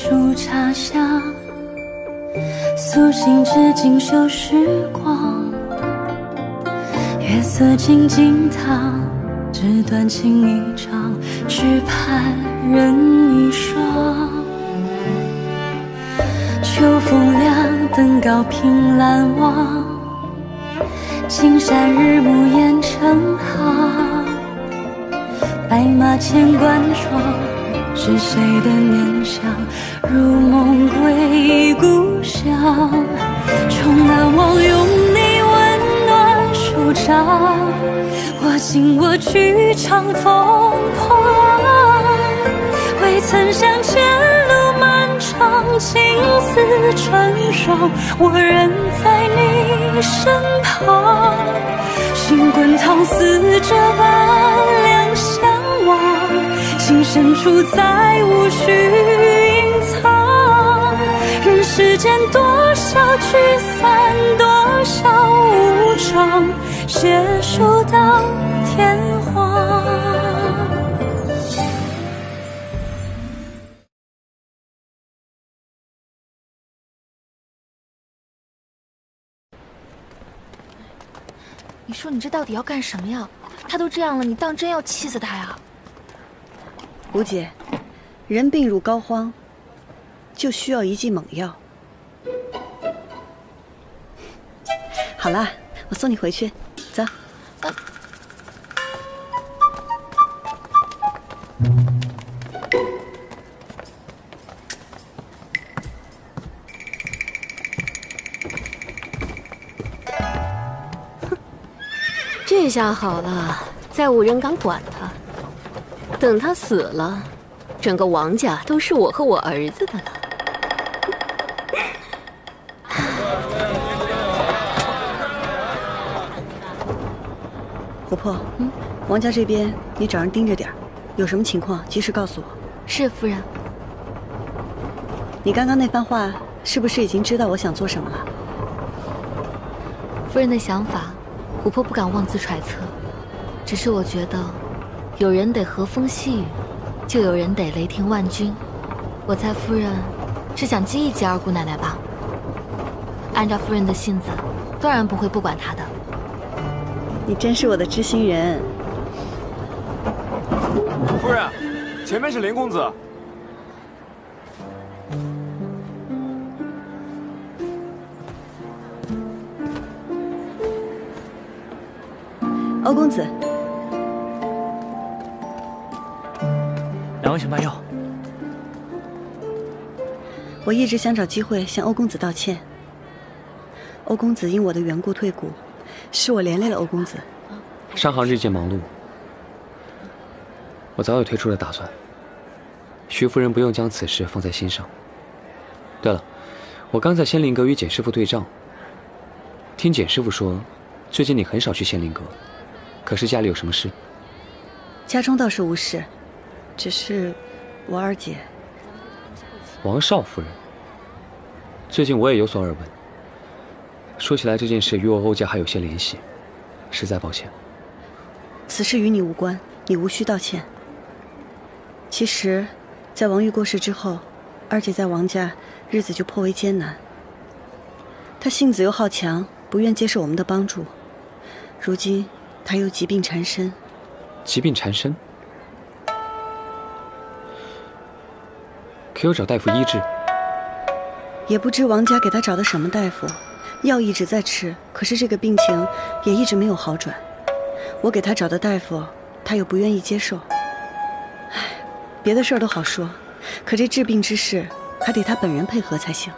树茶香，苏醒至今旧时光。月色静静淌，纸短情一场，只盼人一双。秋风凉，登高凭栏望，青山日暮雁成行。白马千关窗，是谁的念想？如梦归故乡，重难忘用你温暖手掌。我今我去，长风破浪，未曾想前路漫长，情丝成双，我仍在你身旁。心滚烫似这般两相望，情深处再无需隐藏。人世间多少聚散，多少无常，携手到天荒。 你说你这到底要干什么呀？他都这样了，你当真要气死他呀？ 吴姐，人病入膏肓，就需要一剂猛药。好了，我送你回去，走。 这下好了，再无人敢管他。等他死了，整个王家都是我和我儿子的了。 琥珀，王家这边你找人盯着点，有什么情况及时告诉我。 是夫人。 你刚刚那番话是不是已经知道我想做什么了？ 夫人的想法，琥珀不敢妄自揣测，只是我觉得，有人得和风细雨，就有人得雷霆万钧。我猜夫人是想激一激二姑奶奶吧？按照夫人的性子，当然不会不管她的。 你真是我的知心人。 夫人，前面是林公子。 欧公子， 两位请慢用。 我一直想找机会向欧公子道歉。欧公子因我的缘故退股，是我连累了欧公子。 商行日渐忙碌，我早有退出的打算。徐夫人不用将此事放在心上。对了，我刚在仙灵阁与简师傅对账，听简师傅说，最近你很少去仙灵阁。可是家里有什么事？ 家中倒是无事，只是我二姐。 王少夫人，最近我也有所耳闻。说起来，这件事与我欧家还有些联系，实在抱歉。 此事与你无关，你无需道歉。其实，在王玉过世之后，二姐在王家日子就颇为艰难。她性子又好强，不愿接受我们的帮助。如今她又疾病缠身。 疾病缠身？可有找大夫医治？ 也不知王家给她找的什么大夫，药一直在吃，可是这个病情也一直没有好转。我给她找的大夫，她又不愿意接受。唉，别的事儿都好说，可这治病之事还得她本人配合才行。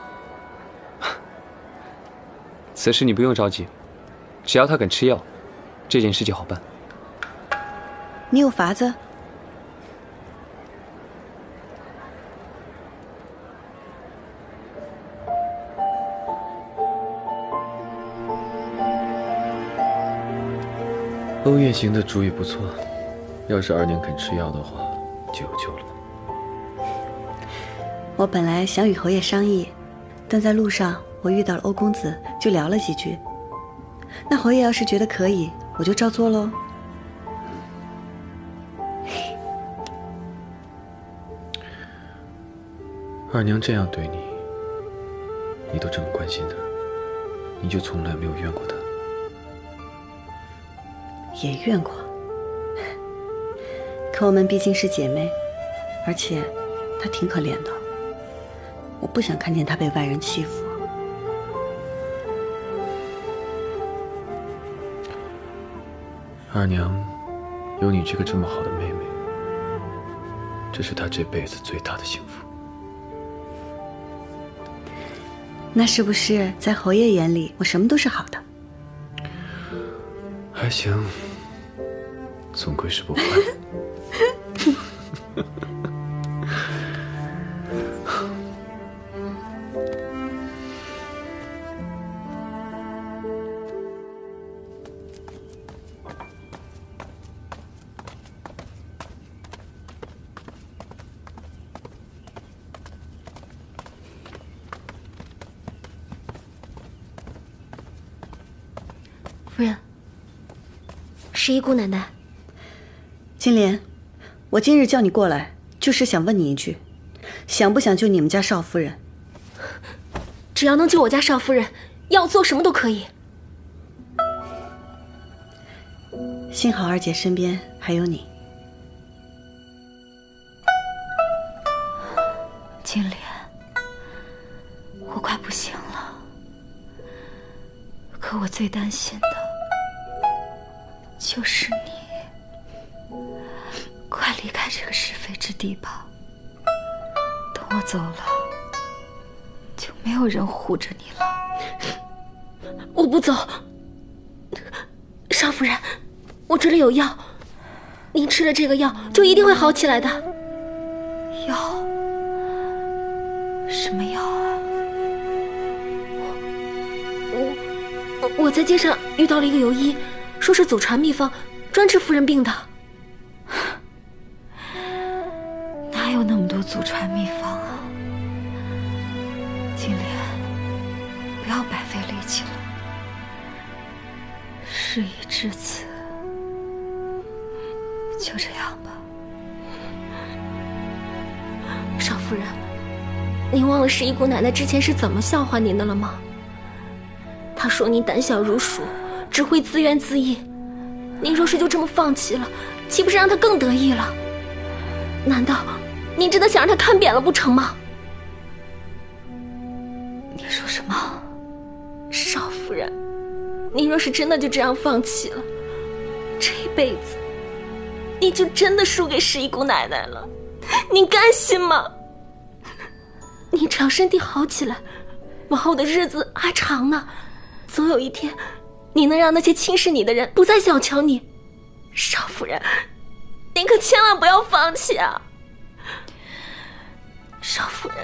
此事你不用着急，只要她肯吃药，这件事就好办。 你有法子？ 欧月行的主意不错，要是二娘肯吃药的话，就有救了。 我本来想与侯爷商议，但在路上我遇到了欧公子，就聊了几句。那侯爷要是觉得可以，我就照做喽。 二娘这样对你，你都这么关心她，你就从来没有怨过她？ 也怨过，可我们毕竟是姐妹，而且她挺可怜的，我不想看见她被外人欺负。 二娘有你这个这么好的妹妹，这是她这辈子最大的幸福。 那是不是在侯爷眼里，我什么都是好的？ 还行，总归是不坏。 夫人，十一姑奶奶。 金莲，我今日叫你过来，就是想问你一句，想不想救你们家少夫人？ 只要能救我家少夫人，要做什么都可以。 幸好二姐身边还有你。 金莲，我快不行了，可我最担心的就是你。快离开这个是非之地吧，等我走了，就没有人护着你了。 我不走，少夫人，我这里有药，您吃了这个药就一定会好起来的。 药？什么药啊？ 我在街上遇到了一个游医，说是祖传秘方，专治夫人病的。 哪有那么多祖传秘方啊？金莲，不要白费力气了。事已至此，就这样吧。 少夫人，您忘了十一姑奶奶之前是怎么笑话您的了吗？她说您胆小如鼠，只会自怨自艾。您若是就这么放弃了，岂不是让她更得意了？难道您真的想让她看扁了不成吗？ 你说什么？ 少夫人，您若是真的就这样放弃了，这一辈子你就真的输给十一姑奶奶了，您甘心吗？你只要身体好起来，往后的日子还长呢，总有一天你能让那些轻视你的人不再小瞧你。少夫人，您可千万不要放弃啊！少夫人，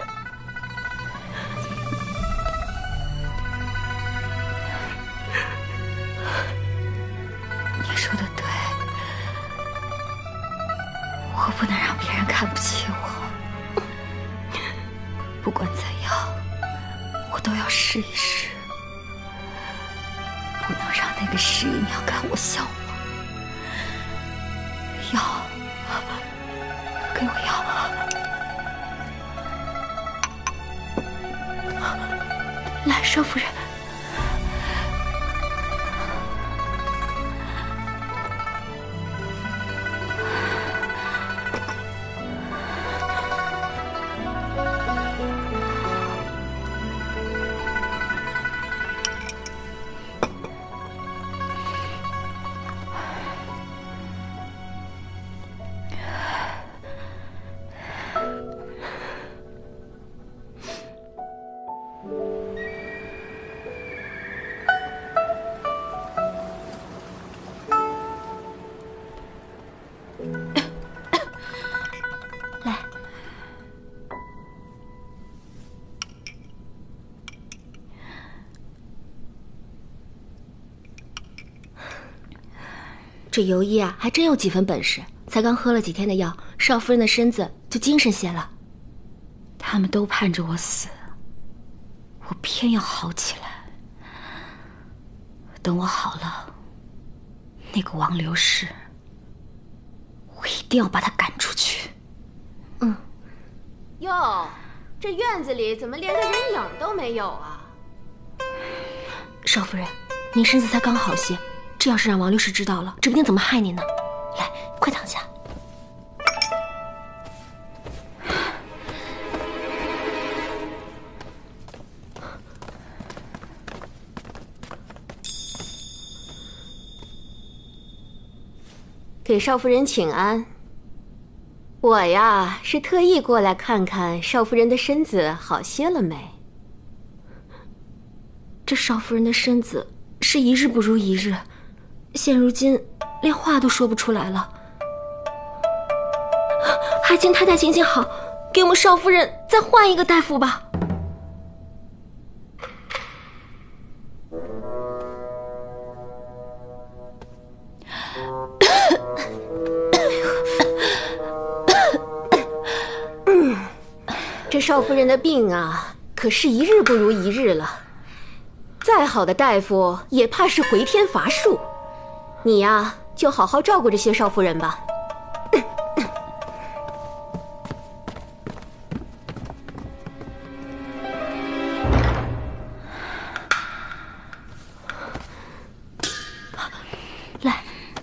你说的对，我不能让别人看不起我。不管怎样，我都要试一试，不能让那个十一娘看我笑话。药，给我药。 来，少夫人。这游医啊，还真有几分本事，才刚喝了几天的药，少夫人的身子就精神些了。 他们都盼着我死，我偏要好起来。等我好了，那个王刘氏，我一定要把他赶出去。 哟， 这院子里怎么连个人影都没有啊？ 少夫人，您身子才刚好些，这要是让王律师知道了，指不定怎么害您呢。来，快躺下。 给少夫人请安。我呀，是特意过来看看少夫人的身子好些了没。 这少夫人的身子是一日不如一日，现如今连话都说不出来了。还请太太行行好，给我们少夫人再换一个大夫吧。 这少夫人的病啊，可是一日不如一日了。再好的大夫也怕是回天乏术。你呀，就好好照顾这些少夫人吧。 来，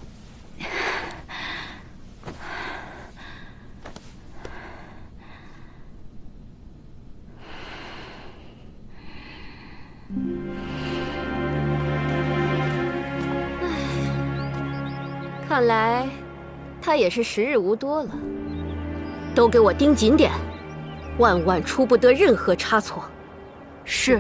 看来他也是时日无多了。都给我盯紧点，万万出不得任何差错。 是。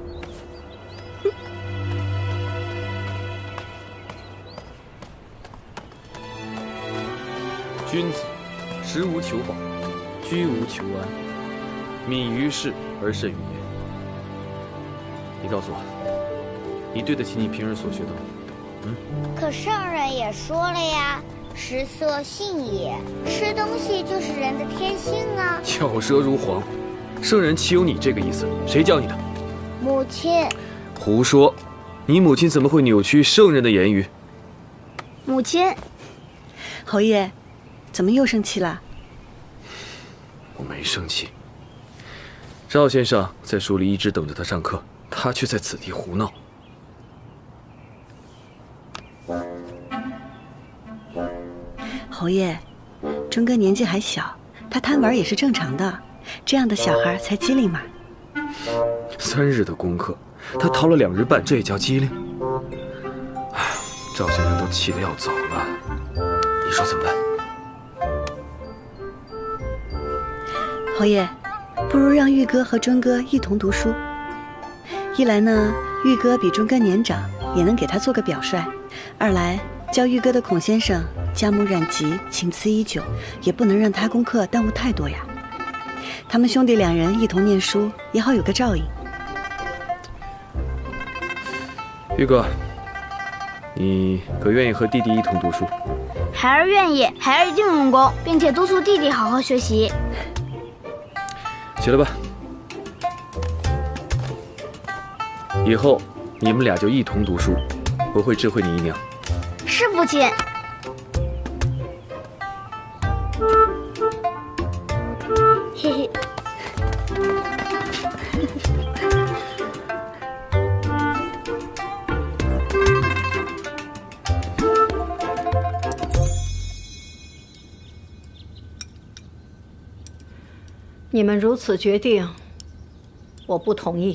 君子食无求饱，居无求安，敏于事而慎于言。你告诉我，你对得起你平日所学的吗？ 可圣人也说了呀，食色性也，吃东西就是人的天性啊。 巧舌如簧，圣人岂有你这个意思？谁教你的？ 母亲。 胡说！你母亲怎么会扭曲圣人的言语？ 母亲。 侯爷，怎么又生气了？ 我没生气。赵先生在书里一直等着他上课，他却在此地胡闹。 侯爷，钟哥年纪还小，他贪玩也是正常的，这样的小孩才机灵嘛。 3日的功课，他逃了2日半，这也叫机灵？唉，赵先生都气得要走了，你说怎么办？ 侯爷，不如让玉哥和钟哥一同读书。一来呢，玉哥比钟哥年长，也能给他做个表率；二来，教玉哥的孔先生家母染疾，情思已久，也不能让他功课耽误太多呀。他们兄弟2人一同念书，也好有个照应。 玉哥，你可愿意和弟弟一同读书？ 孩儿愿意，孩儿一定用功，并且督促弟弟好好学习。 起来吧，以后你们俩就一同读书，我会知会你姨娘。 是父亲。嘿嘿。 你们如此决定，我不同意。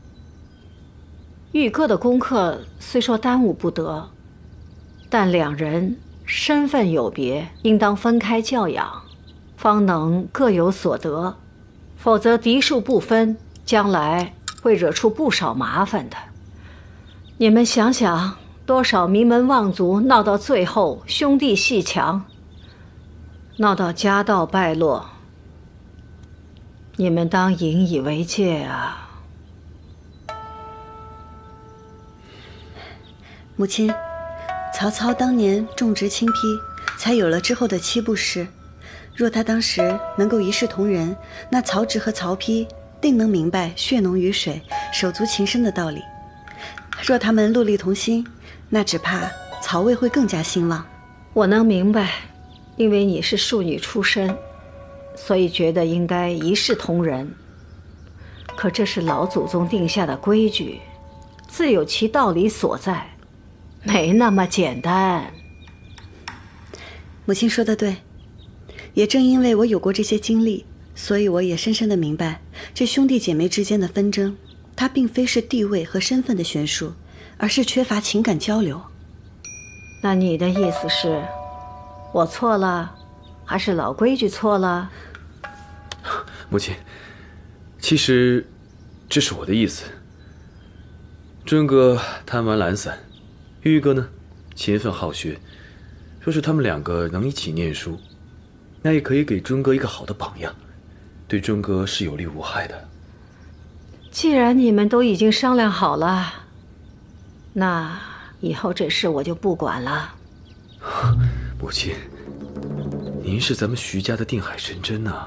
玉哥的功课虽说耽误不得，但2人身份有别，应当分开教养，方能各有所得。否则嫡庶不分，将来会惹出不少麻烦的。你们想想，多少名门望族闹到最后兄弟阋墙，闹到家道败落。你们当引以为戒啊！ 母亲，曹操当年重职轻批，才有了之后的七步诗。若他当时能够一视同仁，那曹植和曹丕定能明白血浓于水、手足情深的道理。若他们戮力同心，那只怕曹魏会更加兴旺。 我能明白，因为你是庶女出身，所以觉得应该一视同仁。 可这是老祖宗定下的规矩，自有其道理所在，没那么简单。 母亲说的对，也正因为我有过这些经历，所以我也深深的明白，这兄弟姐妹之间的纷争，它并非是地位和身份的悬殊，而是缺乏情感交流。 那你的意思是，我错了，还是老规矩错了？ 母亲，其实这是我的意思。尊哥贪玩懒散，玉哥呢勤奋好学。若是他们两个能一起念书，那也可以给尊哥一个好的榜样，对尊哥是有利无害的。 既然你们都已经商量好了，那以后这事我就不管了。 母亲，您是咱们徐家的定海神针呐。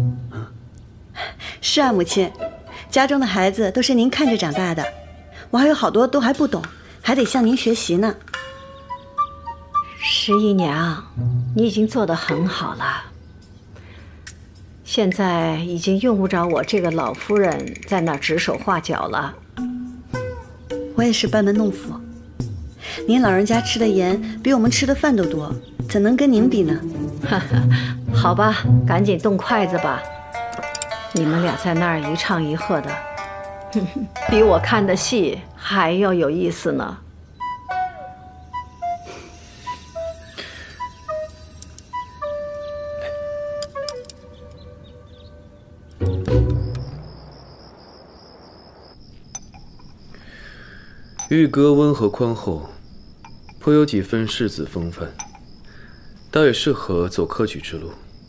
是啊，母亲，家中的孩子都是您看着长大的，我还有好多都还不懂，还得向您学习呢。 十一娘，你已经做得很好了，现在已经用不着我这个老夫人在那儿指手画脚了。 我也是班门弄斧，您老人家吃的盐比我们吃的饭都多，怎能跟您比呢？ 好吧，赶紧动筷子吧。你们俩在那儿一唱一和的，比我看的戏还要有意思呢。 玉哥温和宽厚，颇有几分世子风范，倒也适合走科举之路。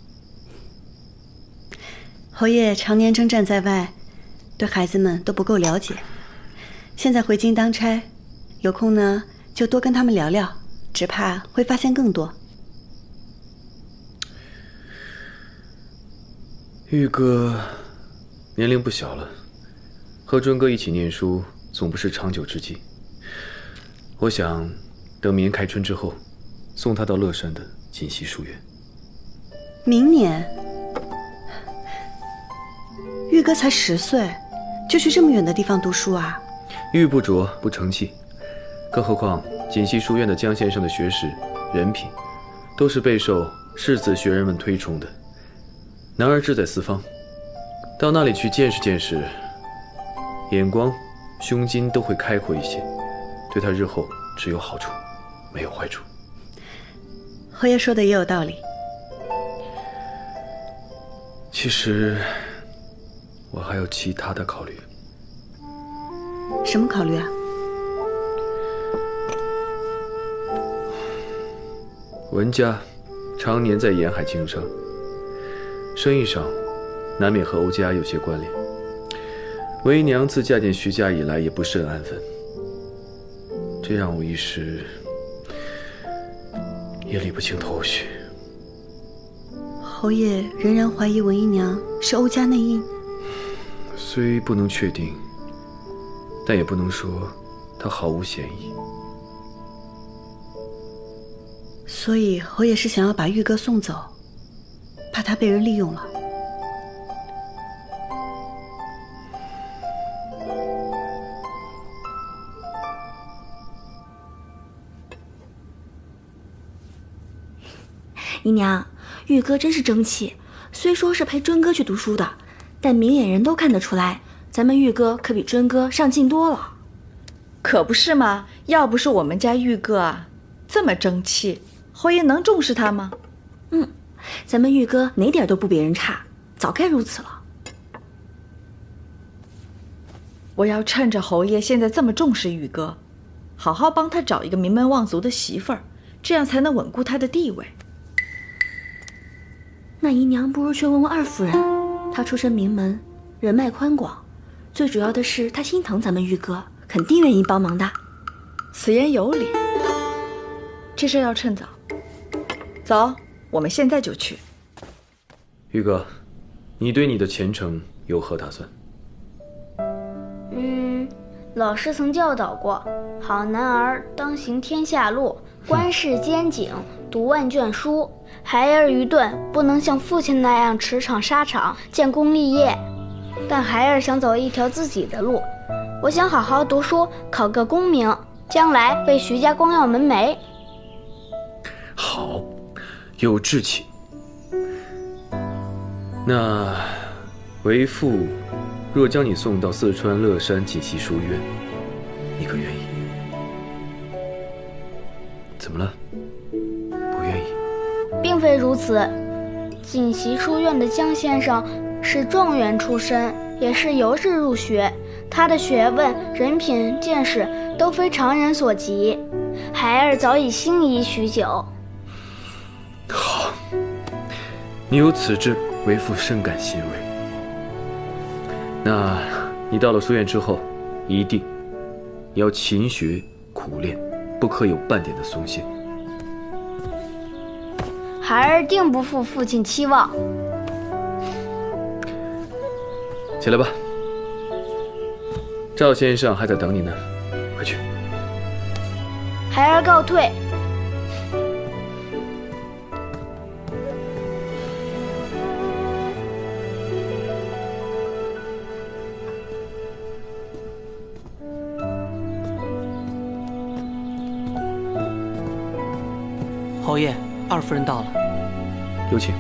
侯爷常年征战在外，对孩子们都不够了解，现在回京当差，有空呢就多跟他们聊聊，只怕会发现更多。 玉哥年龄不小了，和尊哥一起念书总不是长久之计。我想等明年开春之后，送他到乐山的锦溪书院。 明年？玉哥才10岁，就去这么远的地方读书啊？ 玉不琢不成器，更何况锦溪书院的江先生的学识、人品，都是备受世子学人们推崇的。男儿志在四方，到那里去见识见识，眼光、胸襟都会开阔一些，对他日后只有好处，没有坏处。 侯爷说的也有道理。 其实我还有其他的考虑。 什么考虑啊？ 文家常年在沿海经商，生意上难免和欧家有些关联。为娘自嫁进徐家以来也不甚安分，这让我一时也理不清头绪。 侯爷仍然怀疑文姨娘是欧家内应？ 虽不能确定，但也不能说她毫无嫌疑。 所以侯爷是想要把玉哥送走，怕他被人利用了。 姨娘，玉哥真是争气，虽说是陪尊哥去读书的，但明眼人都看得出来，咱们玉哥可比尊哥上进多了。 可不是嘛，要不是我们家玉哥啊这么争气，侯爷能重视他吗？ 咱们玉哥哪点都不比人差，早该如此了。 我要趁着侯爷现在这么重视玉哥，好好帮他找一个名门望族的媳妇儿，这样才能稳固他的地位。 那姨娘不如去问问二夫人，她出身名门，人脉宽广，最主要的是她心疼咱们玉哥，肯定愿意帮忙的。 此言有理，这事要趁早。走，我们现在就去。 玉哥，你对你的前程有何打算？ 老师曾教导过，好男儿当行天下路，观世间景，读万卷书。孩儿愚钝，不能像父亲那样驰骋沙场，建功立业。 但孩儿想走一条自己的路。我想好好读书，考个功名，将来为徐家光耀门楣。 好，有志气。那为父若将你送到四川乐山锦溪书院，你可愿意？怎么了？不愿意？ 并非如此。锦溪书院的江先生是状元出身，也是由是入学，他的学问、人品、见识都非常人所及。孩儿早已心仪许久。 好，你有此志，为父深感欣慰。那你到了书院之后，一定要勤学苦练，不可有半点的松懈。 孩儿定不负父亲期望。 起来吧，赵先生还在等你呢，快去。 孩儿告退。 侯爷，二夫人到了。 有请。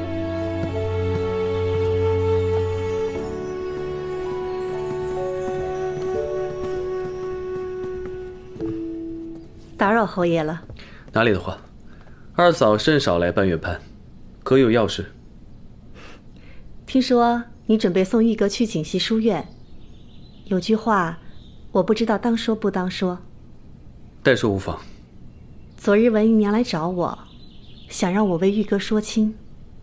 打扰侯爷了。 哪里的话，二嫂甚少来半月潘，可有要事？ 听说你准备送玉阁去锦溪书院，有句话，我不知道当说不当说。 但说无妨。 昨日文姨娘来找我，想让我为玉阁说亲。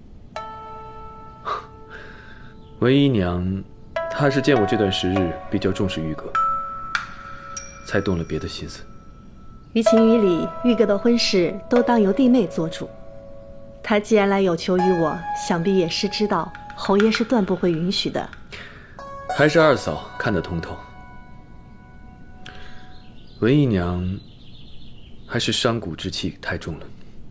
文姨娘，她是见我这段时日比较重视玉阁，才动了别的心思。 于情于理，玉阁的婚事都当由弟妹做主。她既然来有求于我，想必也是知道侯爷是断不会允许的。 还是二嫂看得通透。文姨娘还是伤骨之气太重了。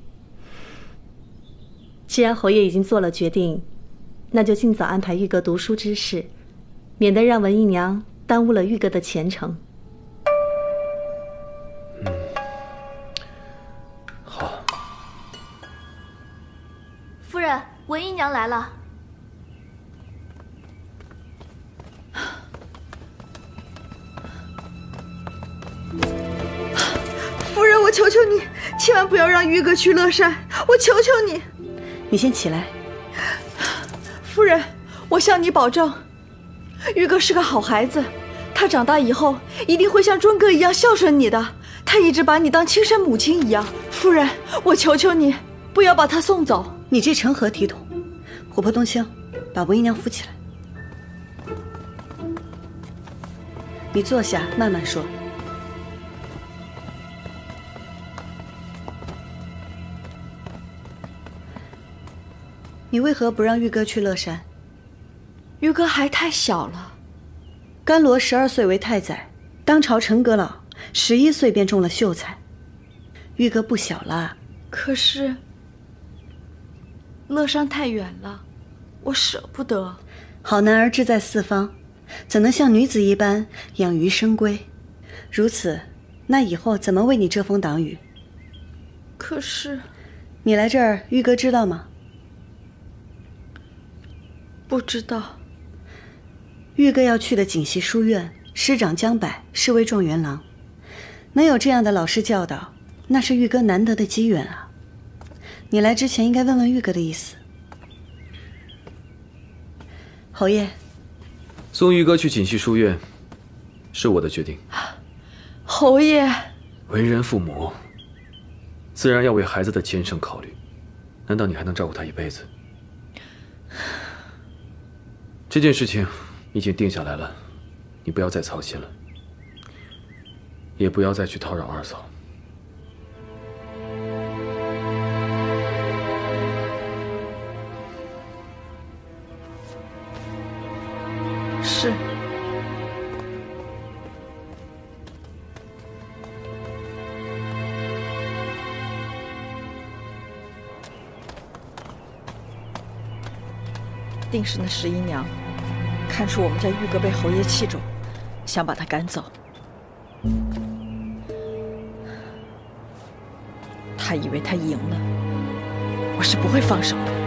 既然侯爷已经做了决定，那就尽早安排玉阁读书之事，免得让文姨娘耽误了玉阁的前程。 好。 夫人，文姨娘来了。 夫人，我求求你，千万不要让玉阁去乐山，我求求你。 你先起来。 夫人，我向你保证，玉阁是个好孩子，他长大以后一定会像尊哥一样孝顺你的。他一直把你当亲生母亲一样。夫人，我求求你，不要把他送走。 你这成何体统？琥珀冬青，把文姨娘扶起来。你坐下，慢慢说。你为何不让玉阁去乐山？ 玉阁还太小了。 甘罗12岁为太宰，当朝陈阁老11岁便中了秀才。玉阁不小了。 可是乐山太远了，我舍不得。 好男儿志在四方，怎能像女子一般养鱼生归？如此，那以后怎么为你遮风挡雨？ 可是你来这儿，玉阁知道吗？ 不知道。 玉阁要去的锦溪书院，师长江柏是位状元郎，能有这样的老师教导，那是玉阁难得的机缘啊。你来之前应该问问玉阁的意思。侯爷， 送玉阁去锦溪书院，是我的决定。 侯爷， 为人父母，自然要为孩子的前程考虑。难道你还能照顾他一辈子？这件事情已经定下来了，你不要再操心了，也不要再去叨扰二嫂。 是。定是那11娘看出我们家玉哥被侯爷器重，想把他赶走。他以为他赢了，我是不会放手的。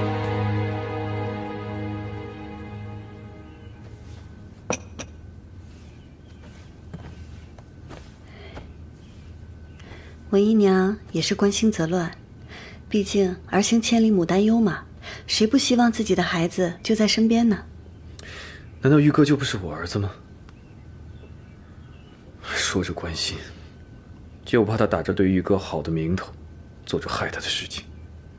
文姨娘也是关心则乱，毕竟儿行千里母担忧嘛，谁不希望自己的孩子就在身边呢？ 难道玉哥就不是我儿子吗？说着关心，就怕他打着对玉哥好的名头，做出害他的事情。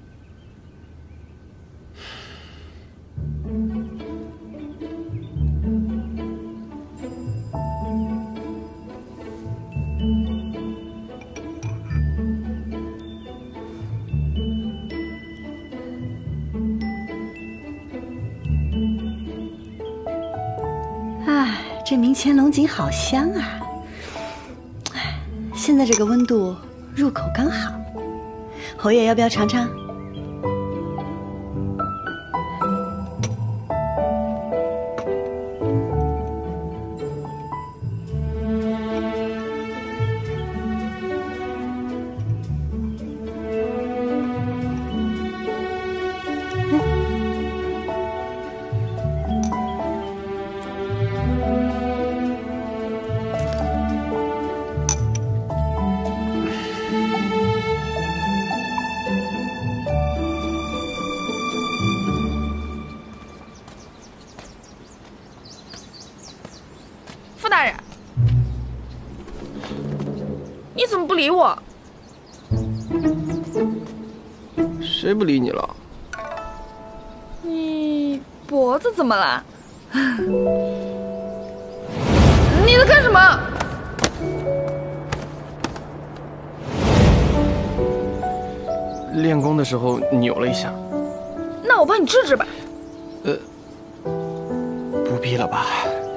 这明前龙井好香啊！现在这个温度，入口刚好。侯爷要不要尝尝？ 大人，你怎么不理我？ 谁不理你了？ 你脖子怎么了？你在干什么？ 练功的时候扭了一下。 那我帮你治治吧。 不必了吧。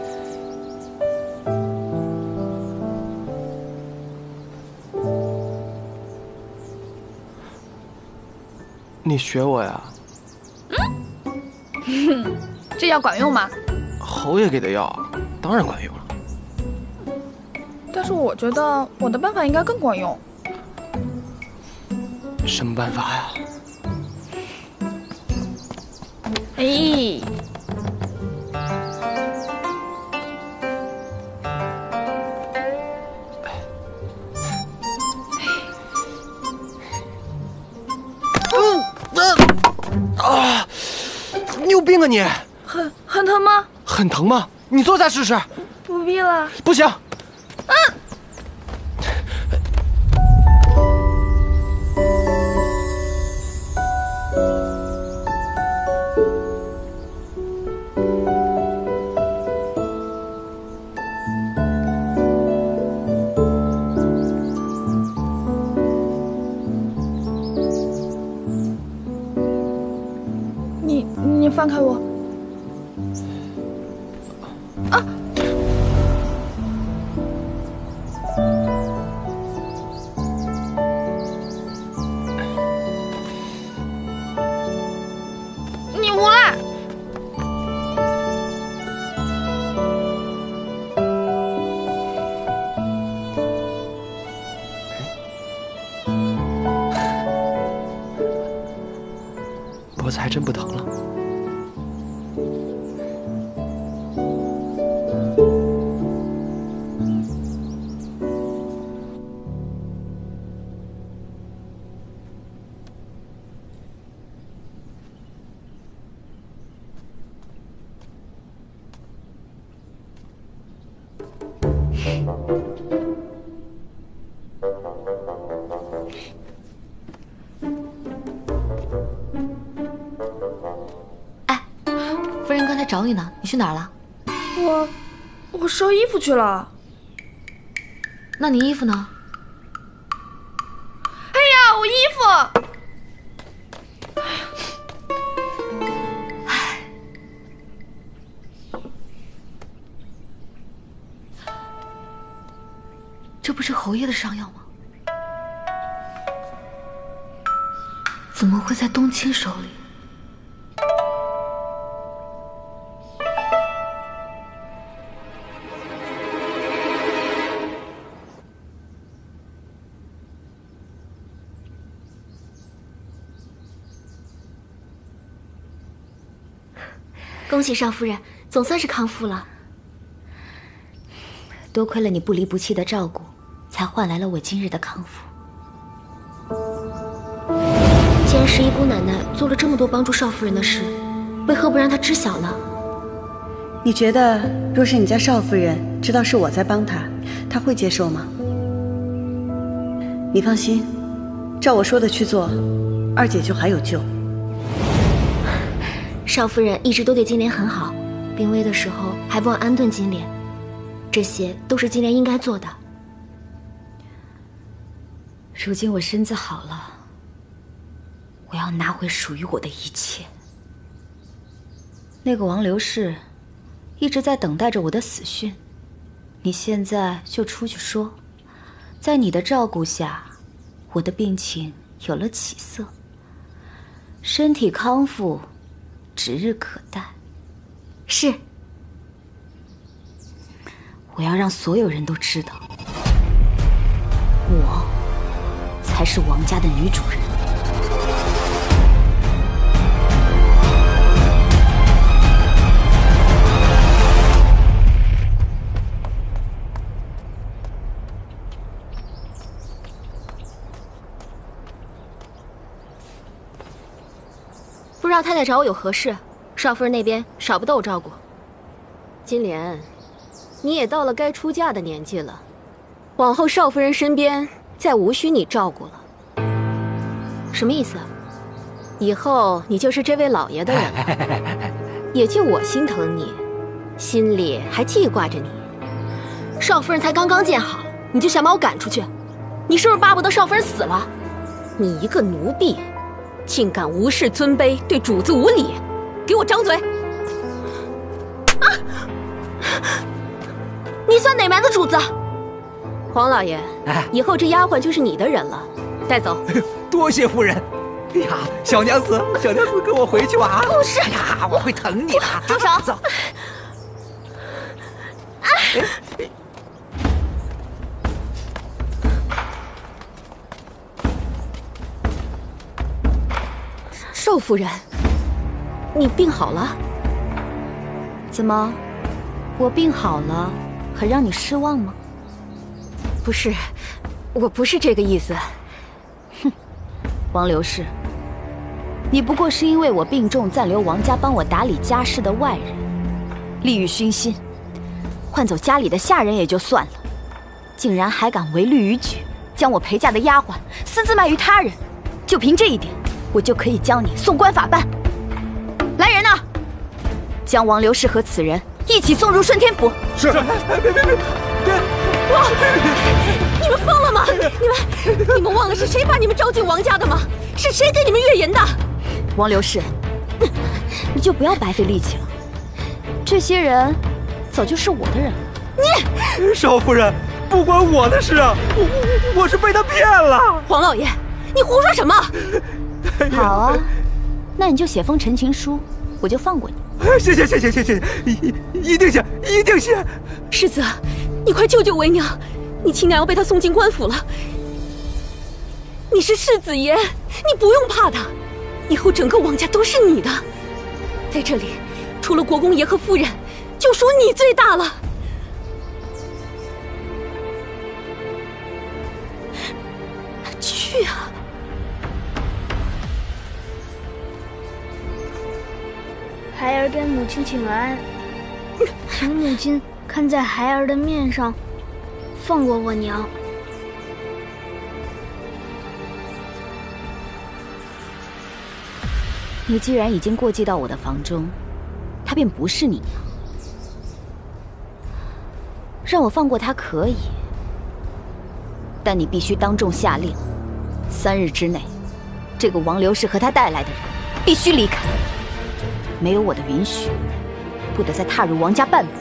你学我呀？ 这药管用吗？ 侯爷给的药，当然管用了。 但是我觉得我的办法应该更管用。 什么办法呀？ 哎， 你有病啊你！ 很疼吗？ 很疼吗？你坐下试试。 不必了。 不行。 你放开我！啊！你无赖！ 脖子还真不疼了。 夫人刚才找你呢，你去哪儿了？ 我收衣服去了。 那你衣服呢？ 哎呀，我衣服！ 这不是侯爷的伤药吗？怎么会在冬青手里？ 恭喜少夫人，总算是康复了。 多亏了你不离不弃的照顾，才换来了我今日的康复。 既然十一姑奶奶做了这么多帮助少夫人的事，为何不让她知晓呢？ 你觉得，若是你家少夫人知道是我在帮她，她会接受吗？你放心，照我说的去做，二姐就还有救。 少夫人一直都对金莲很好，病危的时候还不忘安顿金莲，这些都是金莲应该做的。 如今我身子好了，我要拿回属于我的一切。那个王刘氏一直在等待着我的死讯，你现在就出去说，在你的照顾下，我的病情有了起色，身体康复指日可待。 是。 我要让所有人都知道，我才是王家的女主人。 不知道太太找我有何事？少夫人那边少不得我照顾。 金莲，你也到了该出嫁的年纪了，往后少夫人身边再无需你照顾了。 什么意思？ 以后你就是这位老爷的人了，也就我心疼你，心里还记挂着你。 少夫人才刚刚见好，你就想把我赶出去？你是不是巴不得少夫人死了？ 你一个奴婢，竟敢无视尊卑，对主子无礼，给我张嘴！ 啊！你算哪门子主子？ 黄老爷，以后这丫鬟就是你的人了，带走。 多谢夫人。哎呀，小娘子，跟我回去吧。 不是。 哎呀，我会疼你的。 住手！ 走。 少夫人，你病好了？ 怎么，我病好了，很让你失望吗？ 不是，我不是这个意思。 哼，王刘氏，你不过是因为我病重，暂留王家帮我打理家事的外人，利欲熏心，换走家里的下人也就算了，竟然还敢违律于矩，将我陪嫁的丫鬟私自卖于他人，就凭这一点，我就可以将你送官法办。来人呐，将王刘氏和此人一起送入顺天府。 是。别！ 哇！你们疯了吗？你们忘了是谁把你们招进王家的吗？是谁给你们月银的？ 王刘氏，你就不要白费力气了。这些人早就是我的人了。 你少夫人，不关我的事啊！我是被他骗了。 黄老爷，你胡说什么？ 好啊，那你就写封陈情书，我就放过你。 谢，一定写。 世子，你快救救为娘，你亲娘要被他送进官府了。你是世子爷，你不用怕他，以后整个王家都是你的。在这里，除了国公爷和夫人，就属你最大了。去啊！ 孩儿跟母亲请安，请母亲看在孩儿的面上，放过我娘。 你既然已经过继到我的房中，她便不是你娘。让我放过她可以，但你必须当众下令，3日之内，这个王刘氏和他带来的人必须离开。没有我的允许，不得再踏入王家半步。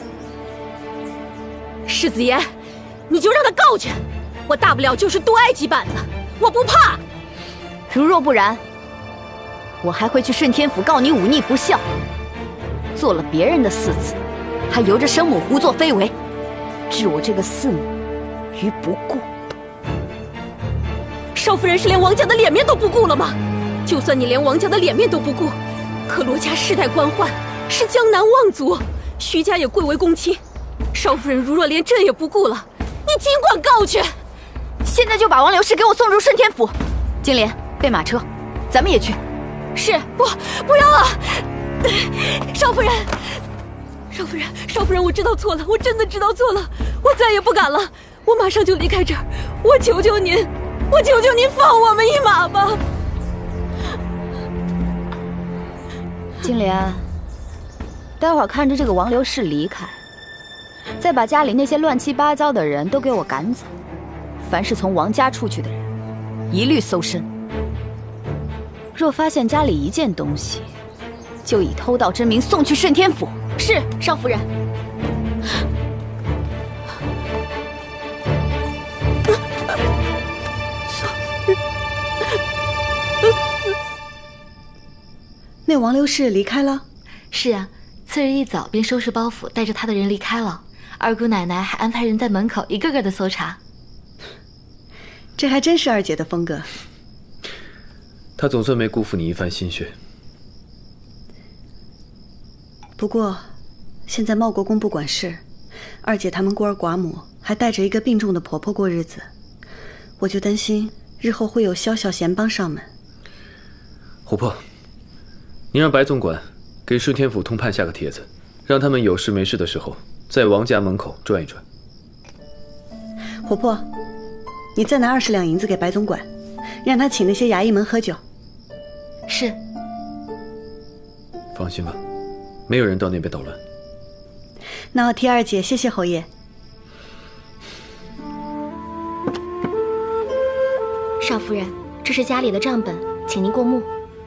世子爷，你就让他告去，我大不了就是多挨几板子，我不怕。 如若不然，我还会去顺天府告你忤逆不孝，做了别人的嗣子，还由着生母胡作非为，置我这个四母于不顾。 少夫人是连王家的脸面都不顾了吗？就算你连王家的脸面都不顾，可罗家世代官宦， 是江南望族，徐家也贵为公卿。少夫人如若连朕也不顾了，你尽管告去。 现在就把王刘氏给我送入顺天府。金莲，备马车，咱们也去。 是，不要啊！少夫人，少夫人，我知道错了，我真的知道错了，我再也不敢了，我马上就离开这儿。我求求您，放我们一马吧。 金莲，待会儿看着这个王刘氏离开，再把家里那些乱七八糟的人都给我赶走。凡是从王家出去的人，一律搜身。若发现家里一件东西，就以偷盗之名送去顺天府。 是，少夫人。 那王刘氏离开了？ 是啊，次日一早便收拾包袱，带着他的人离开了。二姑奶奶还安排人在门口一个个的搜查。 这还真是二姐的风格。 她总算没辜负你一番心血。 不过，现在茂国公不管事，二姐他们孤儿寡母还带着一个病重的婆婆过日子，我就担心日后会有小小闲帮上门。 琥珀，你让白总管给顺天府通判下个帖子，让他们有事没事的时候在王家门口转一转。 琥珀，你再拿20两银子给白总管，让他请那些衙役们喝酒。 是。 放心吧，没有人到那边捣乱。 那我替二姐谢谢侯爷。 少夫人，这是家里的账本，请您过目。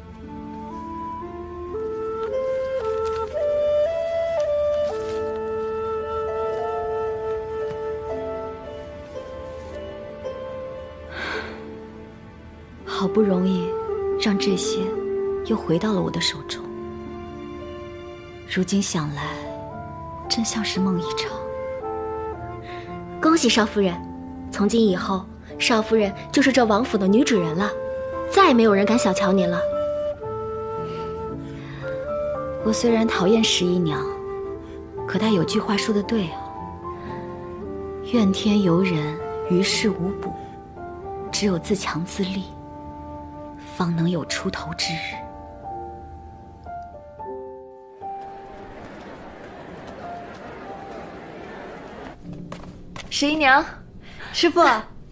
好不容易让这些又回到了我的手中，如今想来，真像是梦一场。 恭喜少夫人，从今以后，少夫人就是这王府的女主人了，再也没有人敢小瞧您了。 我虽然讨厌11娘，可她有句话说得对啊，怨天尤人，于事无补，只有自强自立，方能有出头之日。 11娘， 师父。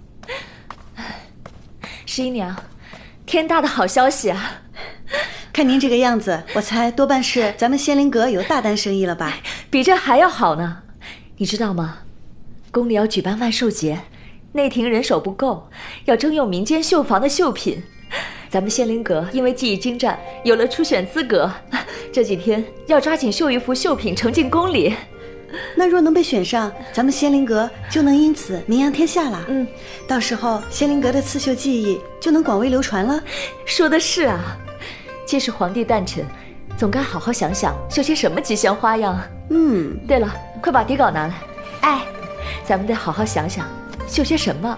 11娘，天大的好消息啊！ 看您这个样子，我猜多半是咱们仙灵阁有大单生意了吧？ 比这还要好呢。你知道吗？宫里要举办万寿节，内廷人手不够，要征用民间绣坊的绣品。咱们仙灵阁因为技艺精湛，有了初选资格。这几天要抓紧绣一幅绣品呈进宫里。 那若能被选上，咱们仙灵阁就能因此名扬天下了。到时候仙灵阁的刺绣技艺就能广为流传了。 说的是啊，既是皇帝诞辰，总该好好想想绣些什么吉祥花样。对了，快把底稿拿来。 哎， 咱们得好好想想绣些什么。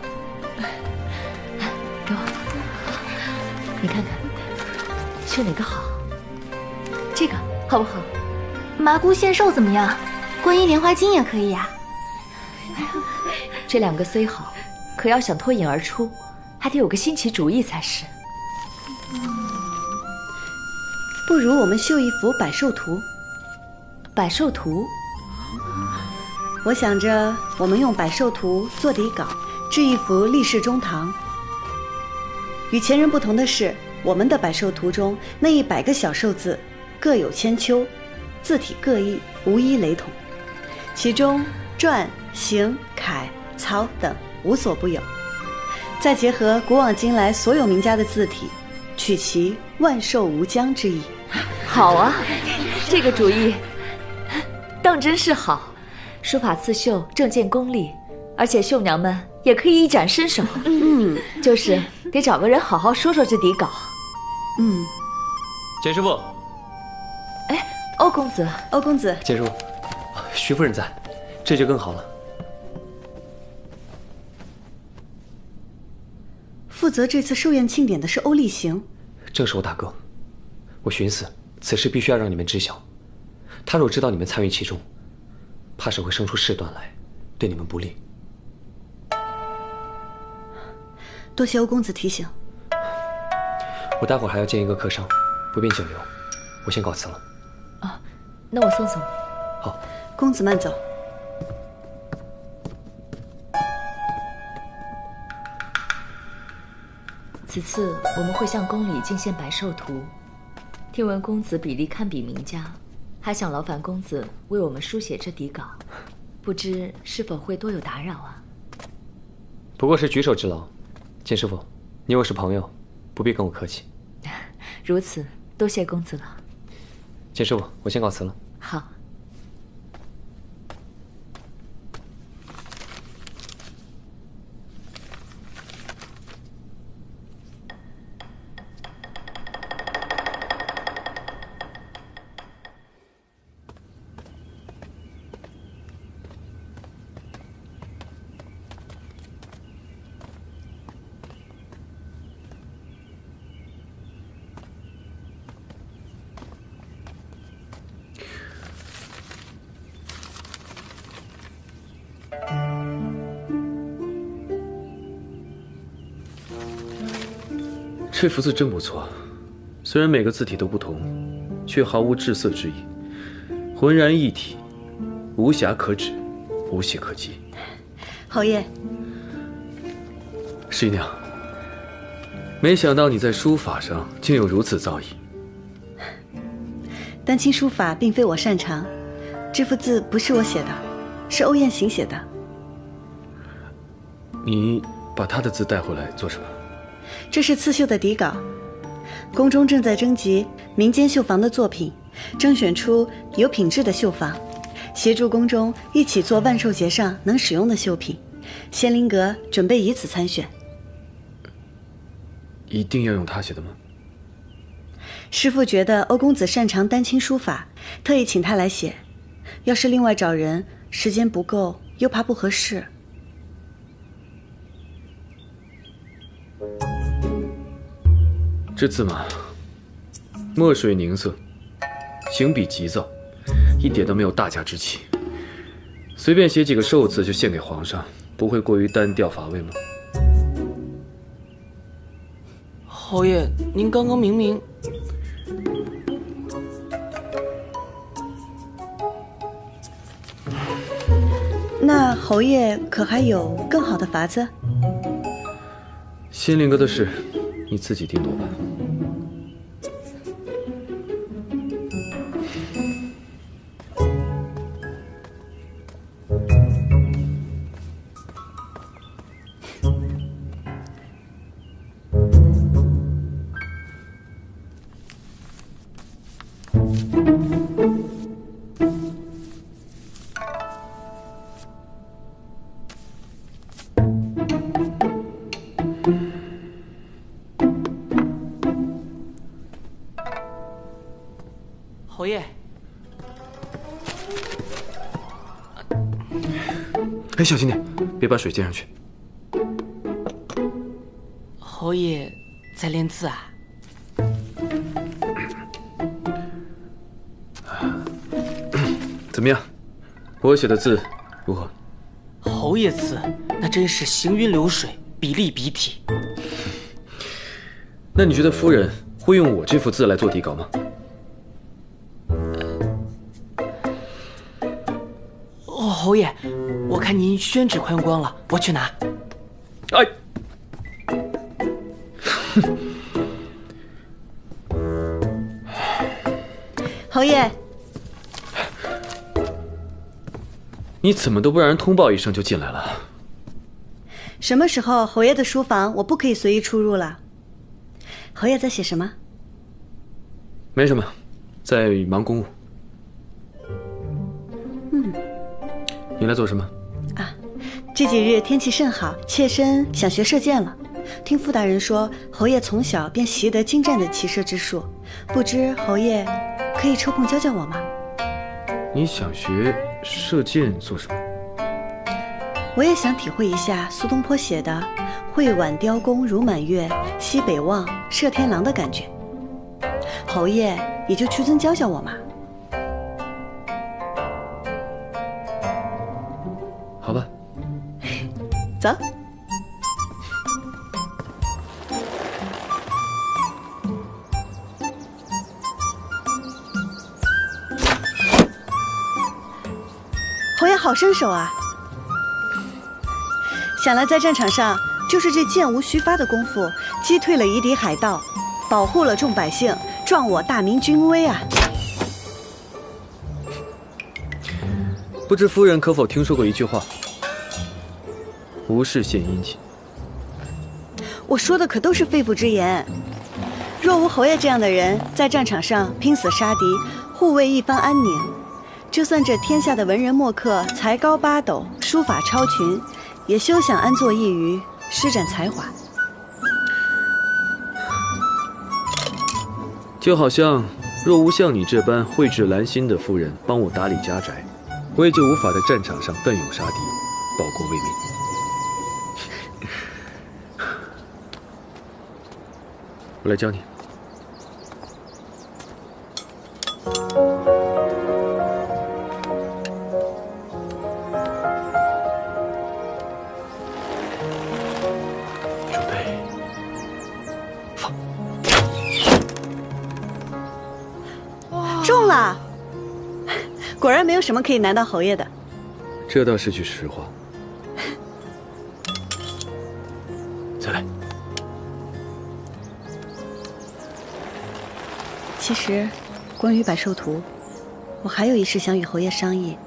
给我，你看看，绣哪个好？这个好不好？ 麻姑献寿怎么样？观音莲花金也可以呀。 这2个虽好，可要想脱颖而出，还得有个新奇主意才是。 不如我们绣一幅百寿图。 百寿图？ 我想着我们用百寿图做底稿，制一幅立世中堂。与前人不同的是，我们的百寿图中那100个小寿字各有千秋，字体各异，无一雷同。其中篆、行、楷、草等无所不有，再结合古往今来所有名家的字体，取其万寿无疆之意。 好啊，这个主意当真是好。书法刺绣正见功力，而且绣娘们也可以一展身手。就是得找个人好好说说这底稿。 简师傅。 哎，欧公子。 欧公子。 简师傅，徐夫人在，这就更好了。 负责这次寿宴庆典的是欧厉行。 正是我大哥。我寻思此事必须要让你们知晓， 他若知道你们参与其中，怕是会生出事端来，对你们不利。 多谢欧公子提醒。 我待会儿还要见一个客商，不便久留，我先告辞了。 啊，那我送送你。 好， 公子慢走。 此次我们会向宫里进献百寿图，听闻公子笔力堪比名家，还想劳烦公子为我们书写这底稿，不知是否会多有打扰啊？ 不过是举手之劳，简师傅，你我是朋友，不必跟我客气。 如此，多谢公子了。 简师傅，我先告辞了。 好。 这幅字真不错，虽然每个字体都不同，却毫无滞色之意，浑然一体，无瑕可指，无懈可击。 侯爷， 师姨娘，没想到你在书法上竟有如此造诣。 丹青书法并非我擅长，这幅字不是我写的，是欧雁行写的。 你把他的字带回来做什么？ 这是刺绣的底稿，宫中正在征集民间绣坊的作品，征选出有品质的绣坊，协助宫中一起做万寿节上能使用的绣品。仙灵阁准备以此参选。 一定要用他写的吗？ 师父觉得欧公子擅长丹青书法，特意请他来写。要是另外找人，时间不够，又怕不合适。 这字嘛，墨水凝色，行笔急躁，一点都没有大家之气。随便写几个寿字就献给皇上，不会过于单调乏味吗？ 侯爷，您刚刚明明…… 那侯爷可还有更好的法子？ 仙灵阁的事，你自己定夺吧。 侯爷， 哎，小心点，别把水溅上去。 侯爷在练字啊？ 怎么样，我写的字如何？ 侯爷字那真是行云流水，笔力笔体。 那你觉得夫人会用我这幅字来做底稿吗？ 侯爷，我看您宣纸快用光了，我去拿。 哎， 侯爷， 你怎么都不让人通报一声就进来了？ 什么时候侯爷的书房我不可以随意出入了？侯爷在写什么？ 没什么，在忙公务。你来做什么？ 啊，这几日天气甚好，妾身想学射箭了。听傅大人说，侯爷从小便习得精湛的骑射之术，不知侯爷可以抽空教教我吗？ 你想学射箭做什么？ 我也想体会一下苏东坡写的“会挽雕弓如满月，西北望，射天狼”的感觉。侯爷也就屈尊教教我嘛。 走。侯爷好身手啊！想来在战场上，就是这箭无虚发的功夫，击退了夷狄海盗，保护了众百姓，壮我大明军威啊！ 不知夫人可否听说过一句话：无事献殷勤。 我说的可都是肺腑之言。若无侯爷这样的人，在战场上拼死杀敌，护卫一方安宁，就算这天下的文人墨客才高八斗，书法超群，也休想安坐一隅，施展才华。 就好像若无像你这般蕙质兰心的夫人帮我打理家宅，我也就无法在战场上奋勇杀敌，报国为民。我来教你。 准备，放。 中了！果然没有什么可以难倒侯爷的。 这倒是句实话。再来。 其实，关于百兽图，我还有一事想与侯爷商议。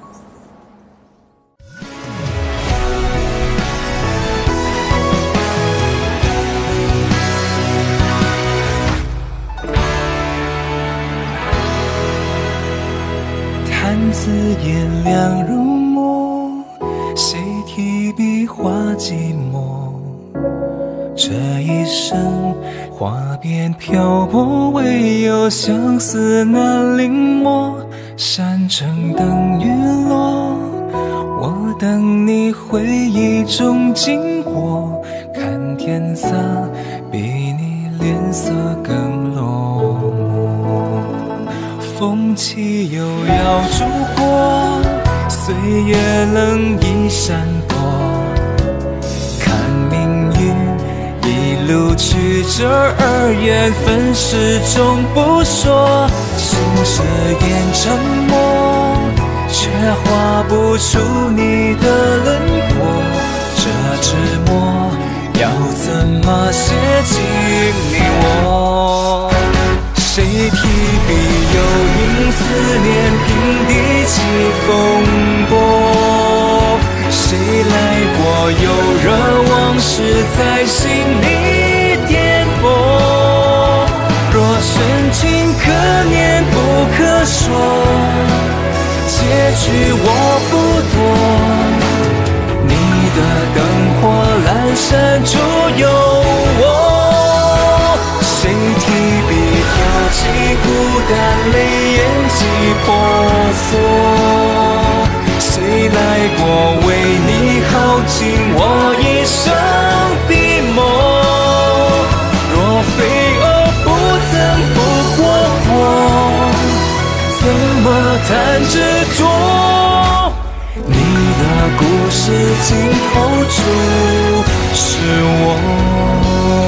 弹字颜亮如墨，谁提笔画寂寞？这一生花边漂泊，唯有相思难临摹。山城等雨落，我等你回忆中经过，看天色比你脸色更落寞。风起又要烛火，岁月冷一闪躲，看命运一路曲折而缘分始终不说，心事眼沉默，却画不出你的轮廓。这纸墨要怎么写进你我？谁提笔又因思念平地起风波？谁来过又惹往事在心里颠簸？若深情可念不可说，结局我不多。你的灯火阑珊处有我。谁提笔挑起孤单，泪眼几婆娑？谁来过为你耗尽我一生笔墨？若飞蛾不曾不过火，怎么谈执着？你的故事尽头处是我。